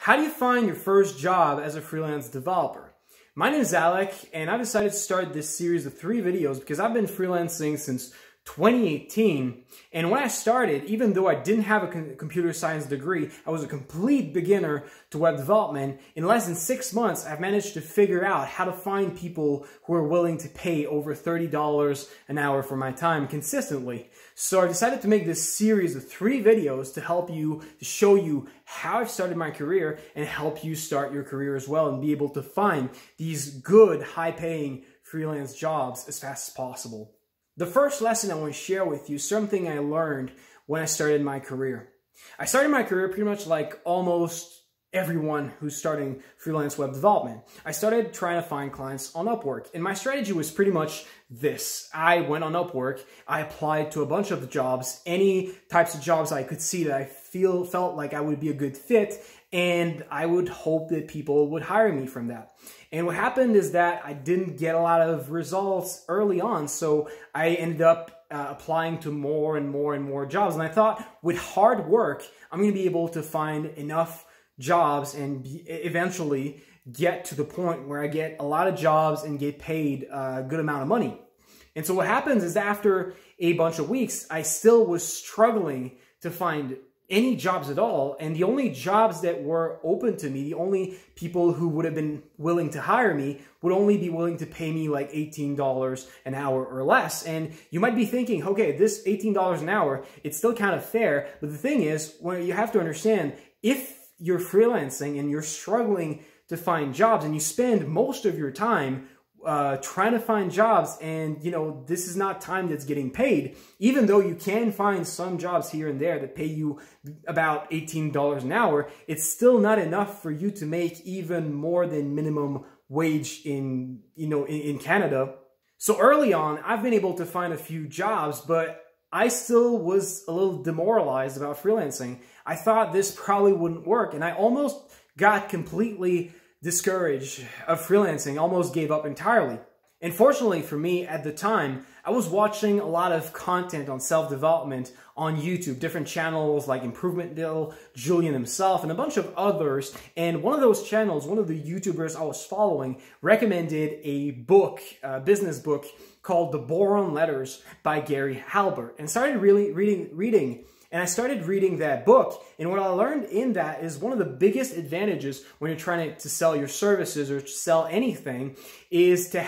How do you find your first job as a freelance developer? My name is Alec, and I've decided to start this series of 3 videos because I've been freelancing since 2018, and when I started, even though I didn't have a computer science degree, I was a complete beginner to web development. In less than 6 months, I've managed to figure out how to find people who are willing to pay over $30 an hour for my time consistently. So I decided to make this series of 3 videos to help you, to show you how I've started my career and help you start your career as well and be able to find these good, high-paying freelance jobs as fast as possible. The first lesson I want to share with you is something I learned when I started my career. I started my career pretty much like almost everyone who's starting freelance web development. I started trying to find clients on Upwork, and my strategy was pretty much this. I went on Upwork, I applied to a bunch of jobs, any types of jobs I could see that I felt like I would be a good fit, and I would hope that people would hire me from that. And what happened is that I didn't get a lot of results early on, so I ended up applying to more and more jobs. And I thought with hard work, I'm going to be able to find enough jobs and eventually get to the point where I get a lot of jobs and get paid a good amount of money. And so what happens is after a bunch of weeks, I still was struggling to find any jobs at all, and the only jobs that were open to me, the only people who would have been willing to hire me would only be willing to pay me like $18 an hour or less. And you might be thinking, okay, this $18 an hour, it's still kind of fair, but the thing is, well, you have to understand, if you're freelancing and you're struggling to find jobs and you spend most of your time trying to find jobs, and this is not time that's getting paid, even though you can find some jobs here and there that pay you about $18 an hour, it's still not enough for you to make even more than minimum wage in Canada. So early on, I've been able to find a few jobs, but I still was a little demoralized about freelancing. I thought this probably wouldn't work, and I almost got completely discouraged of freelancing, almost gave up entirely. And fortunately for me at the time, I was watching a lot of content on self-development on YouTube, different channels like Improvement Dill, Julian himself, and a bunch of others. And one of those channels, one of the YouTubers I was following, recommended a book, a business book called The Boron Letters by Gary Halbert, and started really reading. And I started reading that book, and what I learned in that is one of the biggest advantages when you're trying to sell your services or to sell anything is to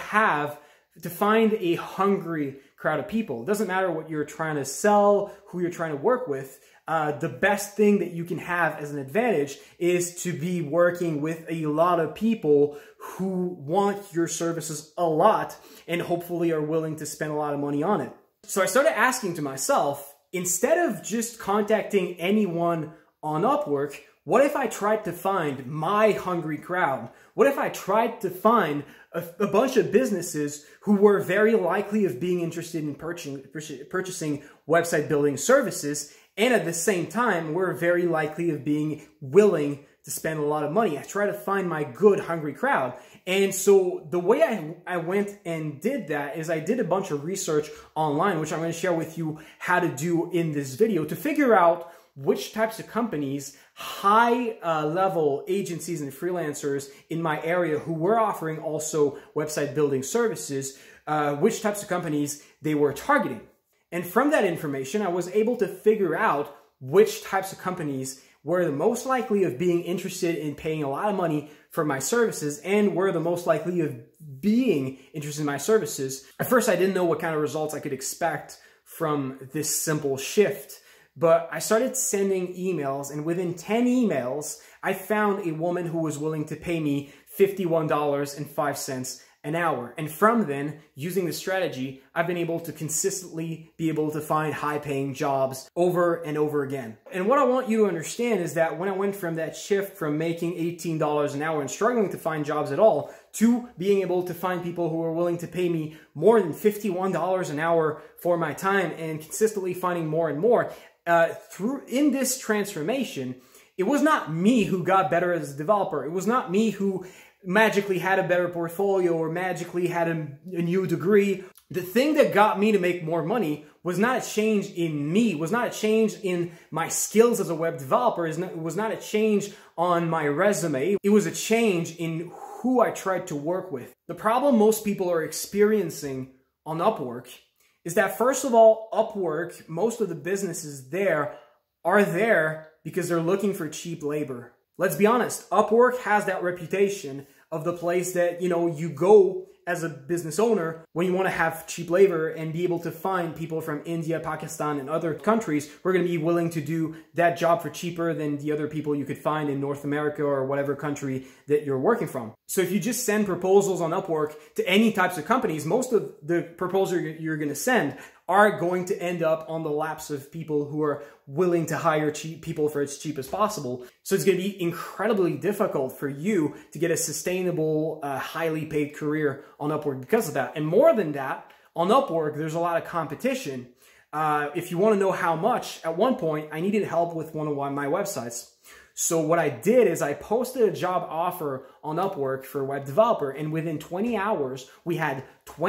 find a hungry crowd of people. It doesn't matter what you're trying to sell, who you're trying to work with. The best thing that you can have as an advantage is to be working with a lot of people who want your services a lot and hopefully are willing to spend a lot of money on it. So I started asking to myself, instead of just contacting anyone on Upwork, what if I tried to find my hungry crowd? What if I tried to find a bunch of businesses who were very likely of being interested in purchasing website building services, and at the same time were very likely of being willing to spend a lot of money? I try to find my good, hungry crowd. And so the way I went and did that is I did a bunch of research online, which I'm going to share with you how to do in this video, to figure out which types of companies, high-level agencies and freelancers in my area who were offering also website building services, which types of companies they were targeting. And from that information, I was able to figure out which types of companies were the most likely of being interested in paying a lot of money for my services and were the most likely of being interested in my services. At first, I didn't know what kind of results I could expect from this simple shift, but I started sending emails, and within 10 emails, I found a woman who was willing to pay me $51.05 an hour. And from then, using this strategy, I've been able to consistently be able to find high-paying jobs over and over again. And what I want you to understand is that when I went from that shift from making $18 an hour and struggling to find jobs at all to being able to find people who are willing to pay me more than $51 an hour for my time and consistently finding more and more, in this transformation, it was not me who got better as a developer. It was not me who magically had a better portfolio or magically had a new degree. The thing that got me to make more money was not a change in me, was not a change in my skills as a web developer, it was not a change on my resume. It was a change in who I tried to work with. The problem most people are experiencing on Upwork is that, first of all, Upwork, most of the businesses there are there because they're looking for cheap labor. Let's be honest, Upwork has that reputation of the place that, you go as a business owner when you want to have cheap labor and be able to find people from India, Pakistan, and other countries who are going to be willing to do that job for cheaper than the other people you could find in North America or whatever country that you're working from. So if you just send proposals on Upwork to any types of companies, most of the proposals you're going to send are going to end up on the laps of people who are willing to hire cheap people for as cheap as possible. So it's going to be incredibly difficult for you to get a sustainable, highly paid career on Upwork because of that. And more than that, on Upwork, there's a lot of competition. If you want to know how much, at one point, I needed help with one of my websites. So what I did is I posted a job offer on Upwork for a web developer, and within 20 hours, we had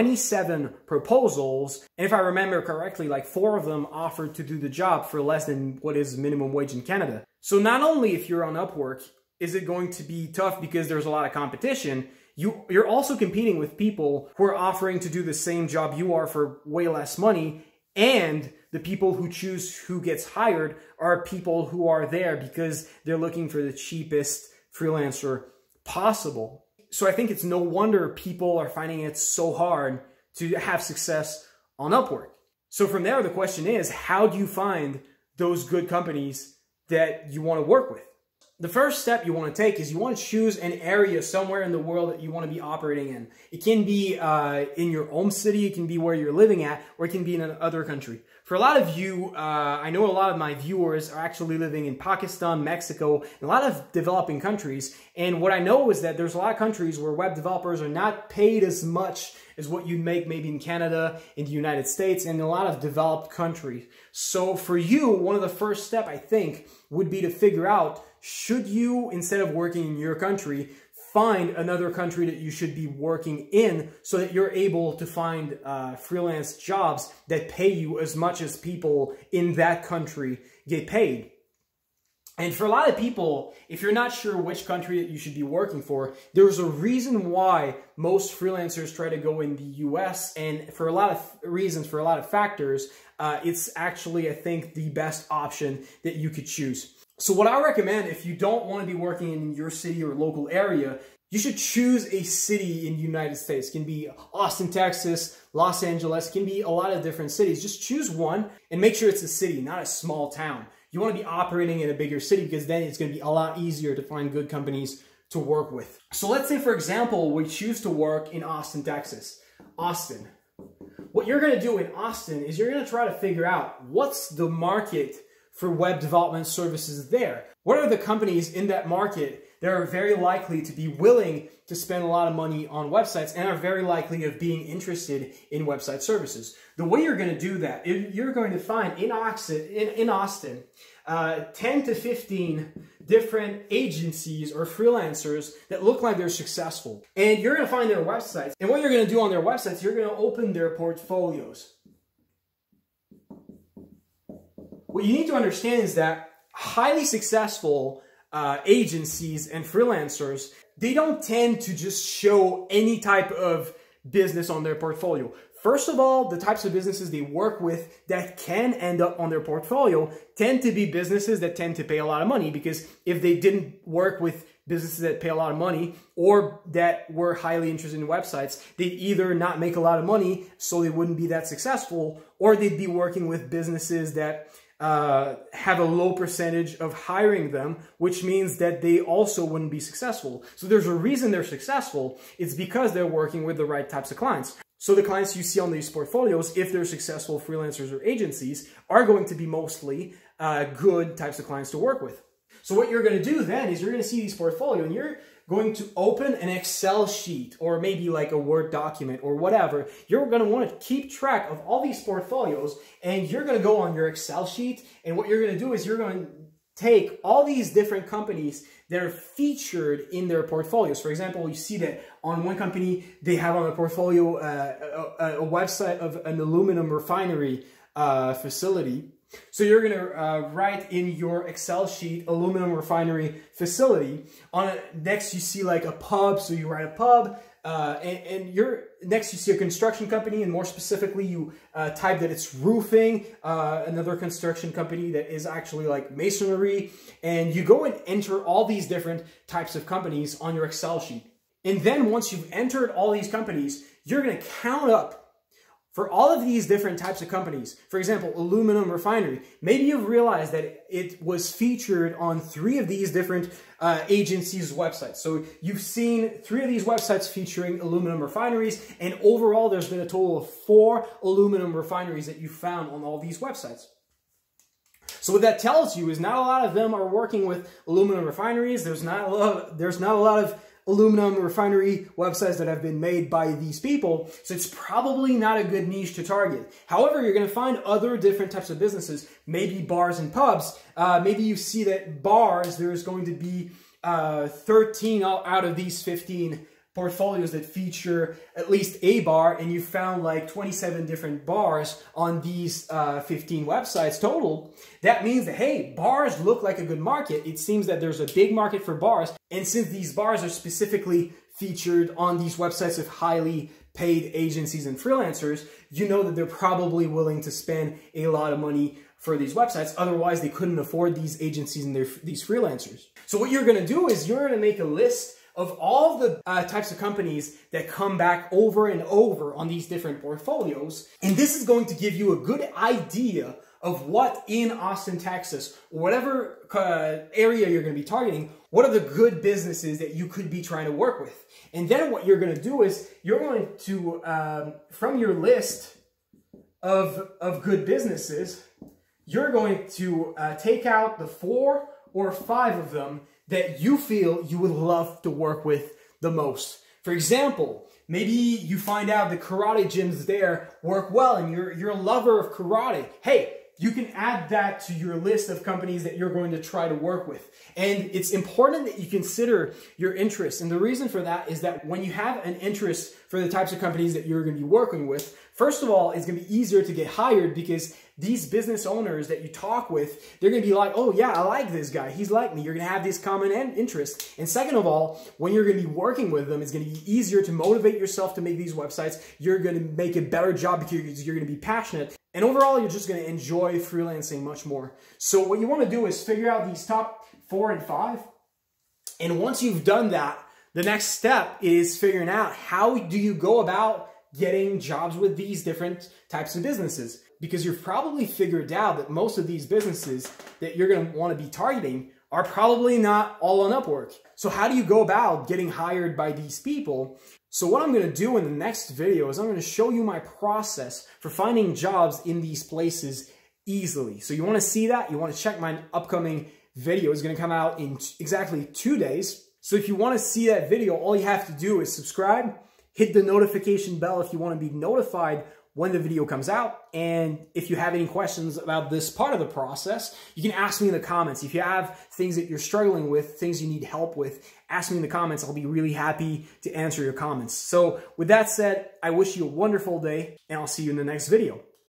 27 proposals. And if I remember correctly, like 4 of them offered to do the job for less than what is minimum wage in Canada. So not only if you're on Upwork, is it going to be tough because there's a lot of competition, you're also competing with people who are offering to do the same job you are for way less money, and the people who choose who gets hired are people who are there because they're looking for the cheapest freelancer possible. So I think it's no wonder people are finding it so hard to have success on Upwork. So from there, the question is, how do you find those good companies that you want to work with? The first step you want to take is you want to choose an area somewhere in the world that you want to be operating in. It can be in your home city, it can be where you're living at, or it can be in another country. For a lot of you, I know a lot of my viewers are actually living in Pakistan, Mexico, and a lot of developing countries. And what I know is that there's a lot of countries where web developers are not paid as much as what you'd make maybe in Canada, in the United States, and a lot of developed countries. So for you, one of the first steps, I think, would be to figure out, should you, instead of working in your country, find another country that you should be working in so that you're able to find freelance jobs that pay you as much as people in that country get paid. And for a lot of people, if you're not sure which country that you should be working for, there's a reason why most freelancers try to go in the US, and for a lot of reasons, for a lot of factors, it's actually, I think, the best option that you could choose. So what I recommend, if you don't want to be working in your city or local area, you should choose a city in the United States. It can be Austin, Texas, Los Angeles, it can be a lot of different cities. Just choose one and make sure it's a city, not a small town. You want to be operating in a bigger city because then it's going to be a lot easier to find good companies to work with. So let's say, for example, we choose to work in Austin, Texas. Austin. What you're going to do in Austin is you're going to try to figure out what's the market for web development services there. What are the companies in that market that are very likely to be willing to spend a lot of money on websites and are very likely of being interested in website services? The way you're going to do that, you're going to find in Austin 10 to 15 different agencies or freelancers that look like they're successful. And you're going to find their websites. And what you're going to do on their websites, you're going to open their portfolios. What you need to understand is that highly successful agencies and freelancers, they don't tend to just show any type of business on their portfolio. First of all, the types of businesses they work with that can end up on their portfolio tend to be businesses that tend to pay a lot of money, because if they didn't work with businesses that pay a lot of money or that were highly interested in websites, they'd either not make a lot of money, so they wouldn't be that successful, or they'd be working with businesses that have a low percentage of hiring them, which means that they also wouldn't be successful. So there's a reason they're successful. It's because they're working with the right types of clients. So the clients you see on these portfolios, if they're successful freelancers or agencies, are going to be mostly good types of clients to work with. So what you're going to do then is you're going to see these portfolios and you're going to open an Excel sheet or maybe like a Word document or whatever. You're going to want to keep track of all these portfolios, and you're going to go on your Excel sheet, and what you're going to do is you're going to take all these different companies that are featured in their portfolios. For example, you see that on one company, they have on their portfolio a website of an aluminum refinery facility. So you're going to write in your Excel sheet, aluminum refinery facility. On it, next you see like a pub, so you write a pub. Next you see a construction company, and more specifically you type that it's roofing, another construction company that is actually like masonry, and you go and enter all these different types of companies on your Excel sheet. And then once you've entered all these companies, you're going to count up for all of these different types of companies. For example, aluminum refinery. Maybe you've realized that it was featured on 3 of these different agencies' websites. So you've seen 3 of these websites featuring aluminum refineries, and overall there's been a total of 4 aluminum refineries that you found on all these websites. So what that tells you is not a lot of them are working with aluminum refineries. There's not a lot of aluminum refinery websites that have been made by these people, so it's probably not a good niche to target. However, you're going to find other different types of businesses, maybe bars and pubs. Maybe you see that bars, there's going to be 13 out of these 15 portfolios that feature at least a bar, and you found like 27 different bars on these 15 websites total. That means that, hey, bars look like a good market. It seems that there's a big market for bars, and since these bars are specifically featured on these websites of highly paid agencies and freelancers, you know that they're probably willing to spend a lot of money for these websites. Otherwise, they couldn't afford these agencies and these freelancers. So what you're going to do is you're going to make a list of all the types of companies that come back over and over on these different portfolios. And this is going to give you a good idea of what in Austin, Texas, or whatever area you're going to be targeting, what are the good businesses that you could be trying to work with. And then what you're going to do is you're going to, from your list of good businesses, you're going to take out the 4 or 5 of them that you feel you would love to work with the most. For example, maybe you find out the karate gyms there work well and you're a lover of karate. Hey, you can add that to your list of companies that you're going to try to work with. And it's important that you consider your interests. And the reason for that is that when you have an interest for the types of companies that you're going to be working with, first of all, it's going to be easier to get hired because these business owners that you talk with, they're going to be like, oh yeah, I like this guy. He's like me. You're going to have this common interest. And second of all, when you're going to be working with them, it's going to be easier to motivate yourself to make these websites. You're going to make a better job because you're going to be passionate. And overall, you're just going to enjoy freelancing much more. So what you want to do is figure out these top 4 and 5. And once you've done that, the next step is figuring out how do you go about getting jobs with these different types of businesses. Because you've probably figured out that most of these businesses that you're going to want to be targeting are probably not all on Upwork. So how do you go about getting hired by these people? So what I'm going to do in the next video is I'm going to show you my process for finding jobs in these places easily. So you want to see that? You want to check my upcoming video. It's going to come out in exactly 2 days. So if you want to see that video, all you have to do is subscribe, hit the notification bell if you want to be notified when the video comes out. And if you have any questions about this part of the process, you can ask me in the comments. If you have things that you're struggling with, things you need help with, ask me in the comments. I'll be really happy to answer your comments. So with that said, I wish you a wonderful day, and I'll see you in the next video.